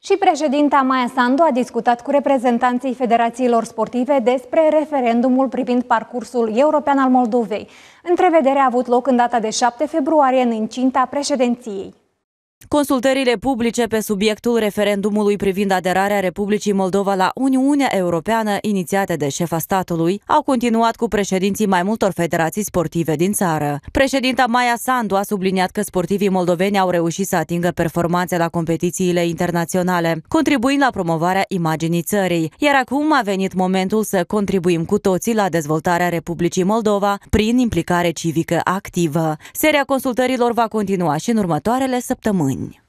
Și președinta Maia Sandu a discutat cu reprezentanții federațiilor sportive despre referendumul privind parcursul european al Moldovei. Întrevederea a avut loc în data de 7 februarie în incinta președinției. Consultările publice pe subiectul referendumului privind aderarea Republicii Moldova la Uniunea Europeană, inițiate de șefa statului, au continuat cu președinții mai multor federații sportive din țară. Președinta Maia Sandu a subliniat că sportivii moldoveni au reușit să atingă performanțe la competițiile internaționale, contribuind la promovarea imaginii țării, iar acum a venit momentul să contribuim cu toții la dezvoltarea Republicii Moldova prin implicare civică activă. Seria consultărilor va continua și în următoarele săptămâni.